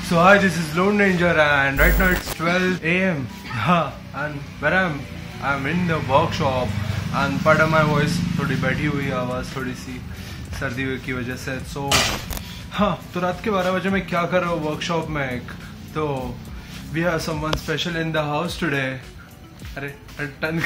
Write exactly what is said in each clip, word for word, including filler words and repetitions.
So hi, this is Lone Ranger and right now it's twelve A M and where I'm I'm in the workshop and pardon my voice, थोड़ी बैठी हुई आवाज़ थोड़ी सी सर्दी की वजह से. So हाँ, तो रात के बारह बजे मैं क्या कर रहा हूँ वर्कशॉप में एक तो we have someone special in the house today. अरे टन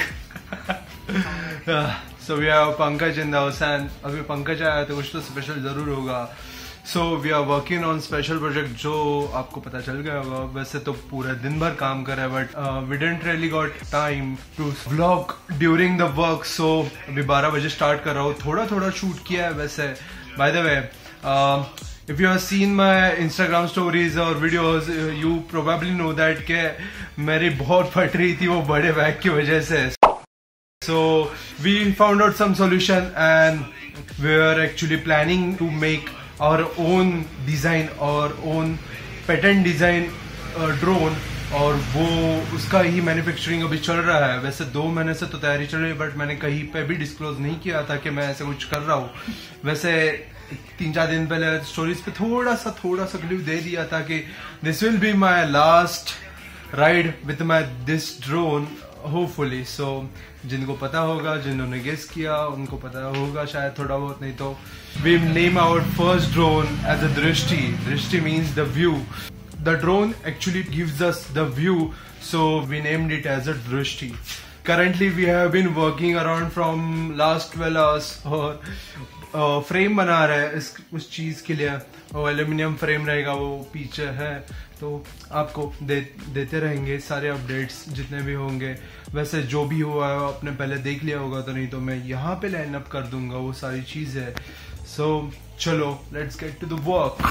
So we have Pankaj in the house and अभी पंकज आया तो कुछ तो स्पेशल ज़रूर होगा. So we are working on special project जो आपको पता चल गया होगा. वैसे तो पूरा दिन भर काम कर रहा है but uh, we didn't really got time to vlog during the work. So अभी बारह बजे स्टार्ट कर रहा हूँ. थोड़ा थोड़ा शूट किया है वैसे. By the way, uh, if you have seen my Instagram stories or videos, you probably know that के मेरी बहुत फट रही थी वो बड़े बैग की वजह से. So we found out some solution and we are actually planning to make our own design, our own patent design uh, drone और वो उसका ही मैन्युफैक्चरिंग अभी चल रहा है. वैसे दो महीने से तो तैयारी चल रही है बट मैंने कहीं पे भी डिस्क्लोज नहीं किया था कि मैं ऐसे कुछ कर रहा हूँ. वैसे तीन चार दिन पहले स्टोरीज पे थोड़ा सा थोड़ा सा क्लिप दे दिया था कि this will be my last ride with my this drone hopefully. So जिनको पता होगा, जिन्होंने गेस किया उनको पता होगा शायद थोड़ा बहुत, नहीं तो we name our first drone as a Drishti. Drishti means the view. The drone actually gives us the view, so we named it as a Drishti. Currently we have been working around from last twelve hours और uh, frame बना रहे हैं इस उस चीज के लिए. वो एल्यूमिनियम फ्रेम रहेगा, वो पीछे है तो आपको दे, देते रहेंगे सारे अपडेट्स जितने भी होंगे. वैसे जो भी हुआ है आपने पहले देख लिया होगा तो नहीं तो मैं यहाँ पे लाइन अप कर दूंगा वो सारी चीजें. सो so, चलो let's get to the work.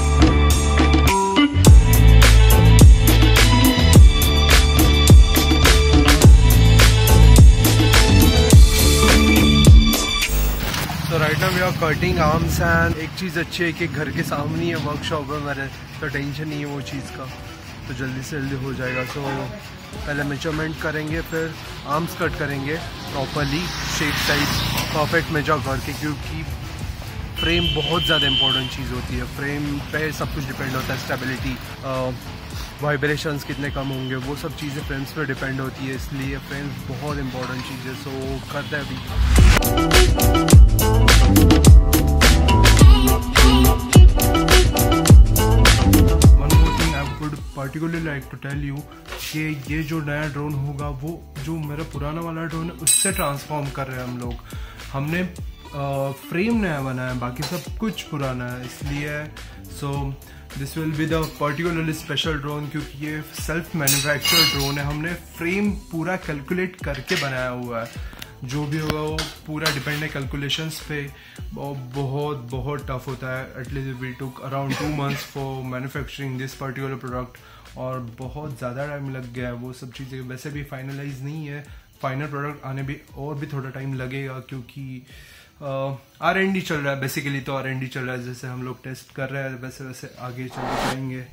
So right now we are cutting arms and एक चीज़ अच्छी है कि घर के सामने है वर्कशॉप है मेरे, तो टेंशन नहीं है वो चीज़ का, तो जल्दी से जल्दी हो जाएगा. सो so, पहले मेजरमेंट करेंगे फिर आर्म्स कट करेंगे properly shape size perfect measure करके, क्योंकि फ्रेम बहुत ज़्यादा इंपॉर्टेंट चीज़ होती है. फ्रेम पे सब कुछ डिपेंड होता है. स्टेबिलिटी, वाइब्रेशंस कितने कम होंगे, वो सब चीज़ें फ्रेम्स पे डिपेंड होती है, इसलिए फ्रेम्स बहुत इंपॉर्टेंट चीज़ है. सो so, करते हैं अभी. One more thing I would particularly like to tell you कि ये जो नया ड्रोन होगा वो जो मेरा पुराना वाला ड्रोन है उससे ट्रांसफॉर्म कर रहे हैं हम लोग. हमने फ्रेम uh, नया बनाया है, बाकी सब कुछ पुराना है, इसलिए so this will be the particularly special drone क्योंकि ये सेल्फ मैन्युफैक्चर्ड ड्रोन है. हमने फ्रेम पूरा कैलकुलेट करके बनाया हुआ है. जो भी होगा वो पूरा डिपेंड है कैलकुलेशंस पे. बहुत बहुत टफ होता है. At least we took around two months for manufacturing this particular product और बहुत ज़्यादा टाइम लग गया है. वो सब चीज़ें वैसे भी फाइनलाइज नहीं है. फाइनल प्रोडक्ट आने भी और भी थोड़ा टाइम लगेगा क्योंकि आर एन डी चल रहा है. बेसिकली तो आर एन डी चल रहा है, जैसे हम लोग टेस्ट कर रहे हैं वैसे वैसे आगे चलते जाएंगे.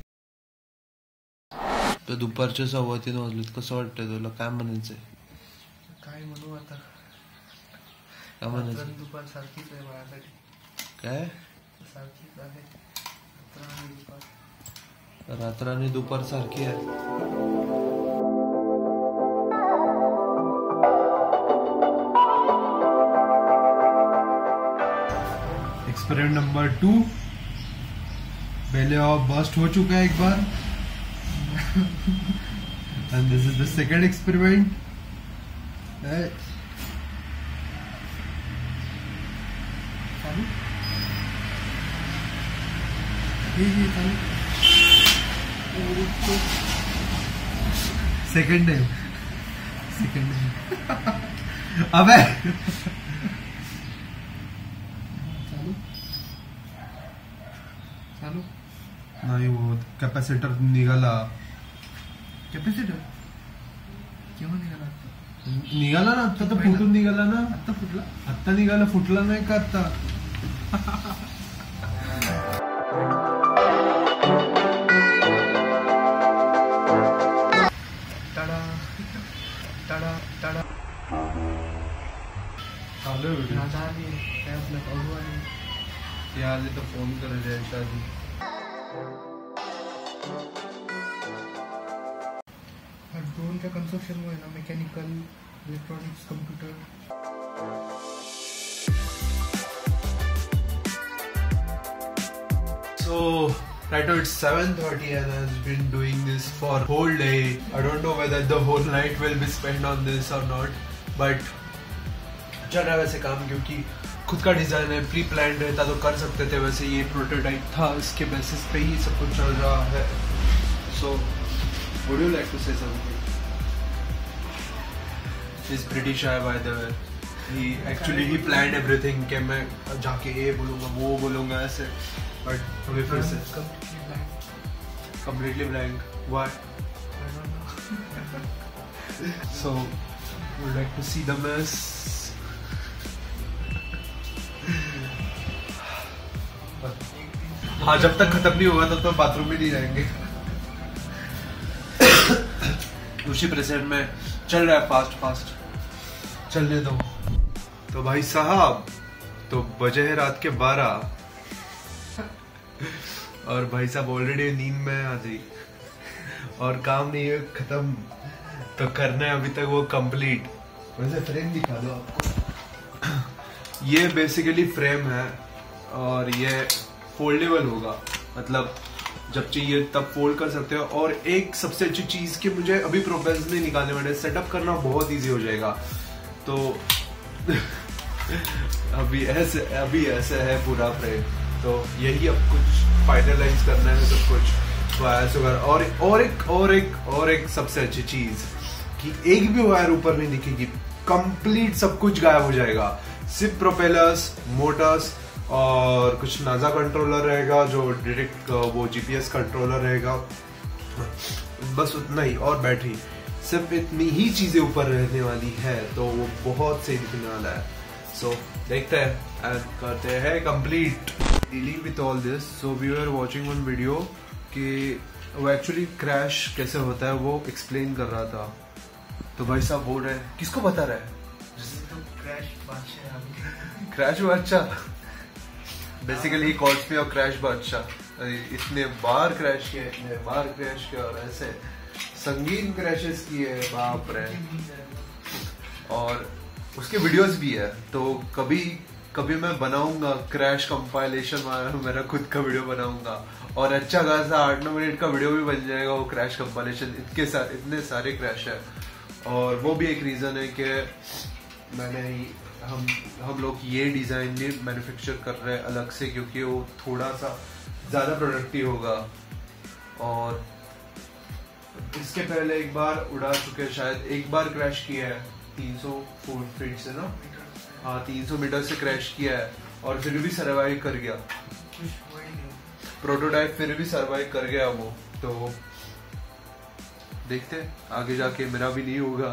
तर दुपारचे सव्वा तीन वाजलेत, कसं वाटतंय तुला? काय म्हणायचंय? काय म्हणू आता, काय म्हणायचं? दुपार सारखीच आहे माझ्यासाठी. काय सारखीच आहे रात्र आणि दुपार सारखी आहे. एक्सपेरिमेंट नंबर टू पहले और बस्ट हो चुका है एक बार and this is the second experiment. Second है सेकंड है अबे चालू चालू नाही वो कॅपॅसिटर निघाला. कॅपॅसिटर केव्हा निघाला? निघाला ना आता, तर फुटून निघाला ना. आता फुटला, आता निघाला, फुटला नाही का आता. टाडा टाडा टाडा चालू काय आपलं पाहू आणि ते आले तर फोन करायचे आधी. आमच्या कन्स्ट्रक्शनमुळे ना mechanical electronics computer So right now it's seven thirty and I've been doing this for whole day. I don't know whether the whole night will be spent on this or not, but चल रहा है वैसे काम, क्योंकि खुद का design है, pre plan रहता तो कर सकते थे, वैसे ये प्रोटोटाइप था, इसके बेसिस पे ही सब कुछ चल रहा है. So would you like to say something? He's pretty shy by the way. He actually he planned everything कि मैं जाके ये बोलूँगा वो बोलूँगा ऐसे, but अभी फिर से completely blank. Why? I don't know. So would like to see the mess. हाँ, जब तक खत्म नहीं होगा तब तो बाथरूम में नहीं जाएंगे. उसी प्रेजेंट में चल रहा है फास्ट फास्ट चलने दो. तो भाई साहब, तो बजे है रात के बारह और भाई साहब ऑलरेडी नींद में आ गई और काम नहीं है खत्म, तो करना है अभी तक वो कंप्लीट. वैसे फ्रेम दिखा दो आपको. ये बेसिकली फ्रेम है और ये फोल्डेबल होगा, मतलब जब चाहिए तब फोल्ड कर सकते हो. और एक सबसे अच्छी चीज कि मुझे अभी प्रोफेशनल नहीं निकालने वाले, सेटअप करना बहुत इजी हो जाएगा. तो अभी ऐसे अभी ऐसे है पूरा फ्रेम, तो यही अब कुछ फाइनलाइज करना है सब कुछ वायर वगैरह. और और एक और एक और एक सबसे अच्छी चीज कि एक भी वायर ऊपर नहीं दिखेगी, कंप्लीट सब कुछ गायब हो जाएगा. सिर्फ प्रोपेलर्स, मोटर्स और कुछ नाजा कंट्रोलर रहेगा जो डायरेक्ट वो जीपीएस कंट्रोलर रहेगा, बस उतना ही. और बैटरी, सिर्फ इतनी ही चीजें ऊपर रहने वाली है, तो वो बहुत सही दिखने वाला है. सो so, देखते हैं एंड करते हैं complete. Dealing with all this, so we are watching one video कि वो एक्चुअली क्रैश कैसे होता है वो एक्सप्लेन कर रहा था. तो भाई साहब बोल रहे हैं, किसको बता रहे हैं? क्रैश बादशाह. क्रैश बादशाह बेसिकली कॉल्स मी और क्रैश बादशाह. इतने बार क्रैश किया, इतने बार क्रैश किया और ऐसे संगीन क्रैशेस किए, बाप रे. और उसके वीडियोस भी है, तो कभी कभी मैं बनाऊंगा क्रैश कंपाइलेशन वाला, मेरा खुद का वीडियो बनाऊंगा और अच्छा खासा आठ नौ मिनट का वीडियो भी बन जाएगा वो क्रैश कंपाइलेशन. इतने सा, इतने सारे क्रैश है. और वो भी एक रीजन है कि मैंने हम हम लोग ये डिजाइन भी मैन्युफैक्चर कर रहे हैं अलग से, क्योंकि वो थोड़ा सा ज्यादा प्रोडक्टिव होगा. और इसके पहले एक बार उड़ा चुके हैं, शायद एक बार क्रैश किया है तीन सौ फीट से ना, हाँ तीन सौ मीटर से क्रैश किया है और फिर भी सरवाइव कर गया. प्रोटोटाइप फिर भी सरवाइव कर गया वो. तो देखते हैं आगे जाके मेरा भी नहीं होगा.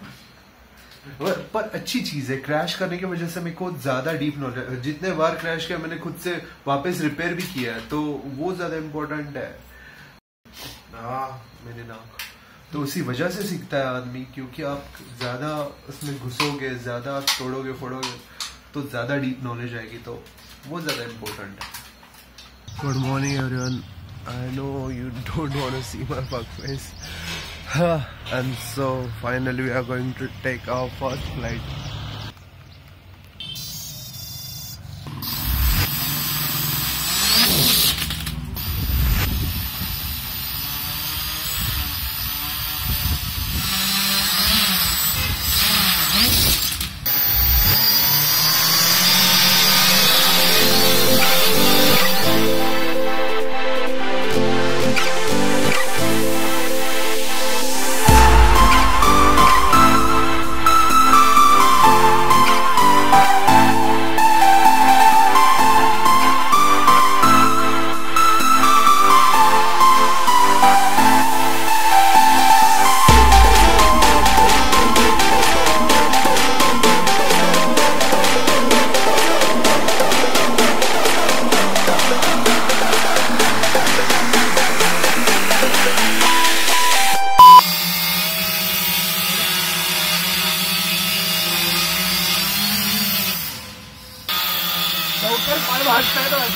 पर अच्छी चीज है, क्रैश करने की वजह से मेरे को ज्यादा डीप नॉलेज, जितने बार क्रैश किया मैंने खुद से वापस रिपेयर भी किया है, तो वो ज्यादा इम्पोर्टेंट है. आ, मैंने नाक तो उसी वजह से सीखता है आदमी, क्योंकि आप ज्यादा उसमें घुसोगे, ज्यादा आप तोड़ोगे फोड़ोगे तो ज्यादा डीप नॉलेज आएगी, तो वो ज्यादा इम्पोर्टेंट है. Good morning everyone. I know you don't want to see my fuck face. And so finally we are going to take our first flight.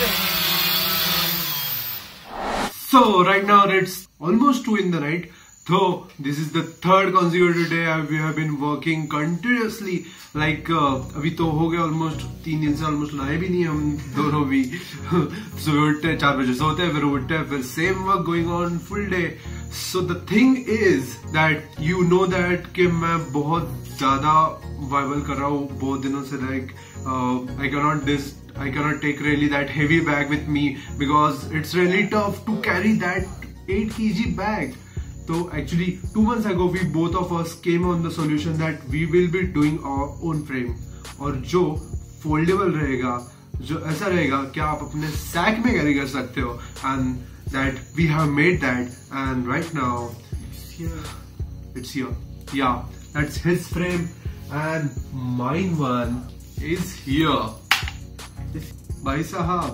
So right now it's almost two in the night. So this is the third consecutive day we have been working continuously. Like uh, अभी तो हो गया almost तीन दिन से almost नहाए भी नहीं हम दोनों भी. सुबह उठते हैं चार बजे सोते हैं फिर उठते हैं फिर same work going on full day. So the thing is that you know that कि मैं बहुत ज़्यादा वाइबल कर रहा हूँ बहुत दिनों से. Like uh, I cannot this I cannot take really that heavy bag with me because it's really tough to carry that eight kilogram bag. So actually two months ago we both of us came on the solution that we will be doing our own frame और जो foldable रहेगा जो ऐसा रहेगा कि आप अपने sack में carry कर सकते हो and that we have made that and right now It's here. it's here. Yeah, that's his frame and mine one is here. भाई साहब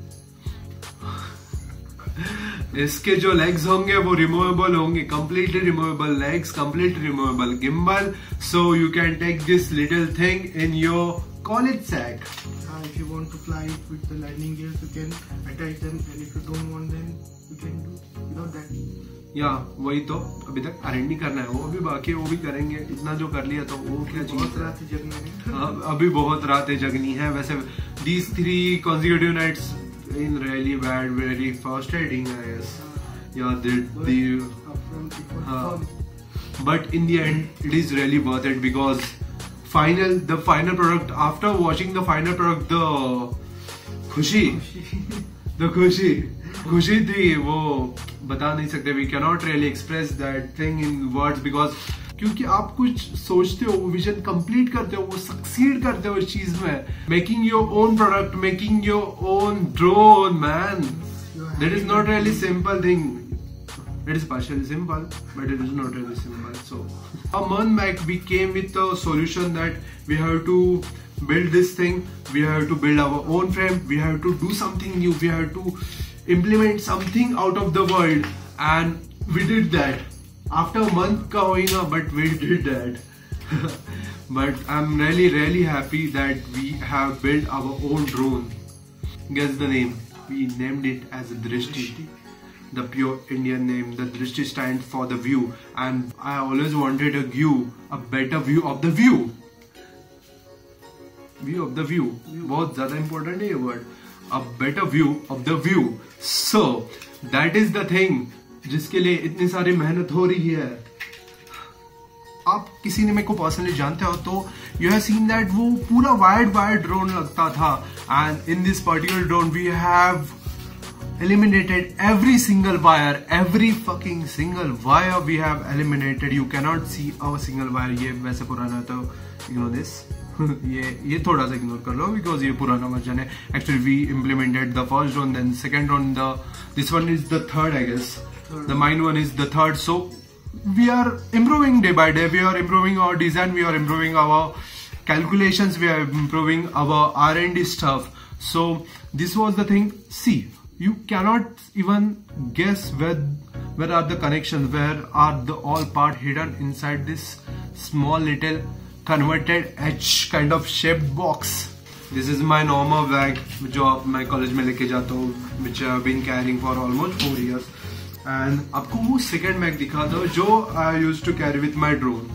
इसके जो लेग्स होंगे वो रिमूवेबल होंगे, completely removable legs, completely removable gimbal, so you can take this little thing in your college sack. Uh, if you want to fly it with the landing gears, you can attach them, and if you don't want them, you can do without that. या वही तो अभी तक arrange नहीं करना है, वो अभी बाकी वो भी करेंगे. इतना जो कर लिया तो वो क्या बहुत चीज रात जगनी है. है. अभी बहुत रातें जगनी है. वैसे these three consecutive nights in really bad, very frustrating, I guess. Yeah, the the. Uh, but in the end, it is really worth it because final the final product after watching the final product the खुशी the खुशी खुशी थी वो बता नहीं सकते. We cannot really express that thing in words because क्योंकि आप कुछ सोचते हो, विजन कंप्लीट करते हो, वो सक्सीड करते हो इस चीज में. Making your own product, making your own drone, man, that is not really simple thing. It is partially simple, but it is not really simple. So a month back we came with a solution that we have to build this thing, we have to build our own frame, we have to do something new, we have to implement something out of the world, and we did that. After a month ka hoina, but we did that. But I'm really really happy that we have built our own drone. Guess the name? We named it as a Drishti. The pure Indian name. The Drishti stands for the view, and I always wanted a view, a better view of the view. View of the view. बहुत ज़्यादा important है ये word. A better view of the view. So that is the thing जिसके लिए इतनी सारी मेहनत हो रही है. आप किसी ने मेरे को पर्सनली जानते हो तो यू हैव सीन दैट वो पूरा वायर्ड वायर्ड ड्रोन लगता था, and in this particular drone we have eliminated every single wire, every fucking single wire we have eliminated. You cannot see our single wire. ये वैसे पुराना है तो ignore this. ये ये थोड़ा सा ignore कर लो because ये पुराना वर्जन है. Actually we implemented the first drone, then second drone, the this one is the third, I guess. The mine one is the third. So we are improving day by day. We are improving our design. We are improving our calculations. We are improving our R and D stuff. So this was the thing. See. You cannot even guess where where are the connections, where are the all part hidden inside this small little converted H kind of shaped box. This is my normal bag जो आप मैं college में लेके जाता हूँ, which I have been carrying for almost four years. And आपको वो second bag दिखा दो जो I used to carry with my drone.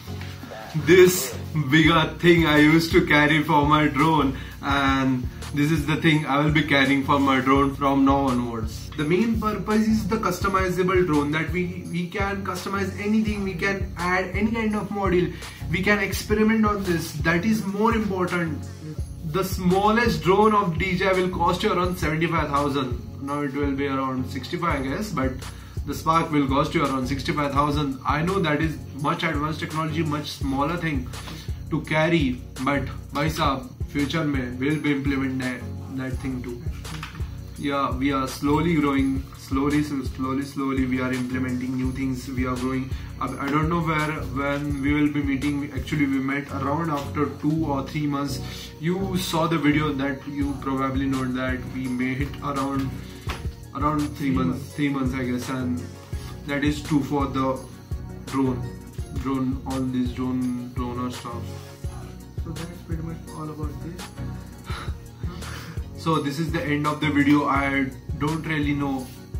This bigger thing I used to carry for my drone, and this is the thing I will be carrying for my drone from now onwards. The main purpose is the customizable drone, that we we can customize anything, we can add any kind of module, we can experiment on this. That is more important. The smallest drone of D J I will cost you around seventy-five thousand. Now it will be around sixty-five, I guess, but the Spark will cost you around sixty-five thousand. I know that is much advanced technology, much smaller thing to carry, but bhai sahab, future में will be implement that, that thing too. Yeah, we are slowly growing, slowly, slowly, slowly. We are implementing new things. We are growing. I don't know where, when we will be meeting. Actually, we met around after two or three months. You saw the video that you probably know that we met around around three months, three months, I guess, and that is true for the drone, drone, all this drone, drone stuff. So that's pretty much all about this. So this is the end of the video. I don't really know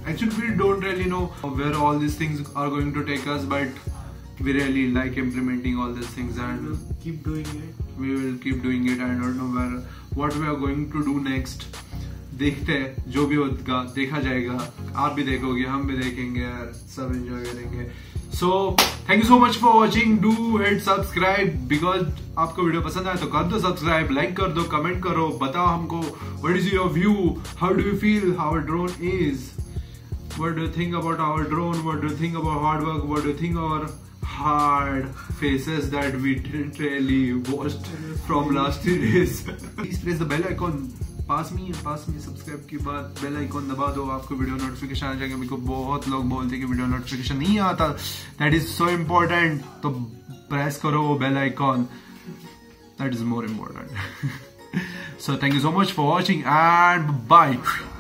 Actually, we don't really know where all these things are going to take us, but we really like implementing all these things, and we'll keep doing it. We will keep doing it. I don't know where what we are going to do next. देखते हैं, जो भी होगा देखा जाएगा. आप भी देखोगे, हम भी देखेंगे, सब एंजॉय करेंगे. So thank you so much for watching. Do hit subscribe because आपको वीडियो पसंद आए तो कर दो सब्सक्राइब, लाइक कर दो, कमेंट करो, बताओ हमको what is your view, how do you feel our drone is, what do you think about our drone, what do you think about hard work, what do you think our hard faces that we didn't really watched from last three days. Please press the bell icon. पास में पास में subscribe के बाद bell icon दबा दो, आपको video notification आ जाएगा. मेरे को बहुत लोग बोलते हैं कि वीडियो नोटिफिकेशन नहीं आता. That is so important. तो प्रेस करो वो bell icon. That is more important. So thank you so much for watching and bye.